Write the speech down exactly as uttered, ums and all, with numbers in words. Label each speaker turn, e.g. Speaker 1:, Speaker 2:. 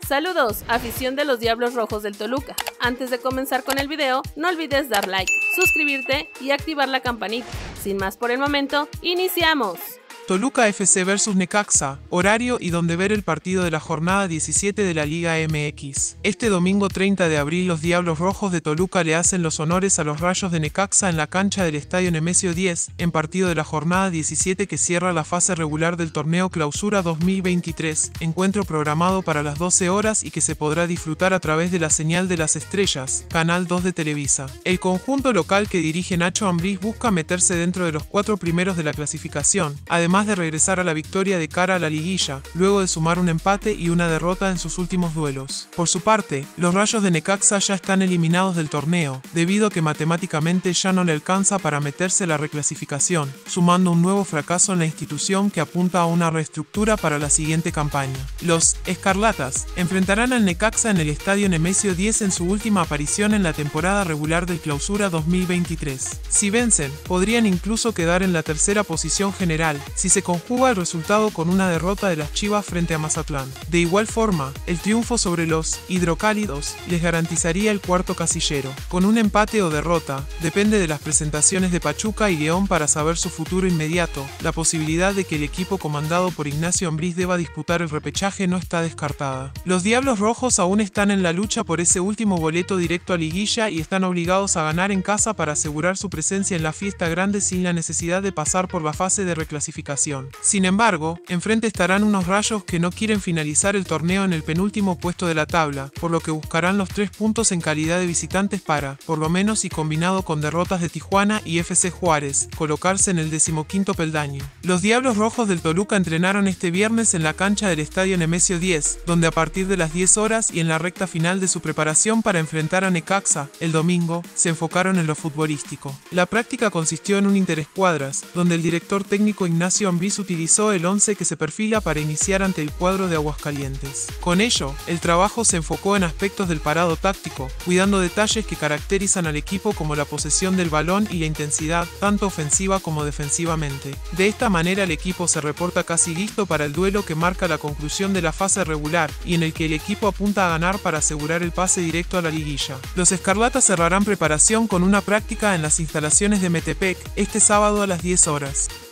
Speaker 1: Saludos, afición de los Diablos Rojos del Toluca. Antes de comenzar con el video, no olvides dar like, suscribirte y activar la campanita. Sin más por el momento, ¡iniciamos!
Speaker 2: Toluca F C versus Necaxa, horario y donde ver el partido de la jornada diecisiete de la Liga M X. Este domingo treinta de abril los Diablos Rojos de Toluca le hacen los honores a los Rayos de Necaxa en la cancha del Estadio Nemesio diez, en partido de la jornada diecisiete que cierra la fase regular del torneo Clausura dos mil veintitrés, encuentro programado para las doce horas y que se podrá disfrutar a través de la señal de las estrellas, Canal dos de Televisa. El conjunto local que dirige Nacho Ambriz busca meterse dentro de los cuatro primeros de la clasificación, además de regresar a la victoria de cara a la liguilla, luego de sumar un empate y una derrota en sus últimos duelos. Por su parte, los Rayos de Necaxa ya están eliminados del torneo, debido a que matemáticamente ya no le alcanza para meterse a la reclasificación, sumando un nuevo fracaso en la institución que apunta a una reestructura para la siguiente campaña. Los Escarlatas enfrentarán al Necaxa en el Estadio Nemesio diez en su última aparición en la temporada regular del Clausura dos mil veintitrés. Si vencen, podrían incluso quedar en la tercera posición general, si se conjuga el resultado con una derrota de las Chivas frente a Mazatlán. De igual forma, el triunfo sobre los Hidrocálidos les garantizaría el cuarto casillero. Con un empate o derrota, depende de las presentaciones de Pachuca y León para saber su futuro inmediato. La posibilidad de que el equipo comandado por Ignacio Ambriz deba disputar el repechaje no está descartada. Los Diablos Rojos aún están en la lucha por ese último boleto directo a liguilla y están obligados a ganar en casa para asegurar su presencia en la fiesta grande sin la necesidad de pasar por la fase de reclasificación. Sin embargo, enfrente estarán unos Rayos que no quieren finalizar el torneo en el penúltimo puesto de la tabla, por lo que buscarán los tres puntos en calidad de visitantes para, por lo menos y combinado con derrotas de Tijuana y F C Juárez, colocarse en el decimoquinto peldaño. Los Diablos Rojos del Toluca entrenaron este viernes en la cancha del Estadio Nemesio diez, donde a partir de las diez horas y en la recta final de su preparación para enfrentar a Necaxa, el domingo, se enfocaron en lo futbolístico. La práctica consistió en un interescuadras, donde el director técnico Ignacio Ambriz utilizó el once que se perfila para iniciar ante el cuadro de Aguascalientes. Con ello, el trabajo se enfocó en aspectos del parado táctico, cuidando detalles que caracterizan al equipo como la posesión del balón y la intensidad, tanto ofensiva como defensivamente. De esta manera el equipo se reporta casi listo para el duelo que marca la conclusión de la fase regular y en el que el equipo apunta a ganar para asegurar el pase directo a la liguilla. Los Escarlatas cerrarán preparación con una práctica en las instalaciones de Metepec este sábado a las diez horas.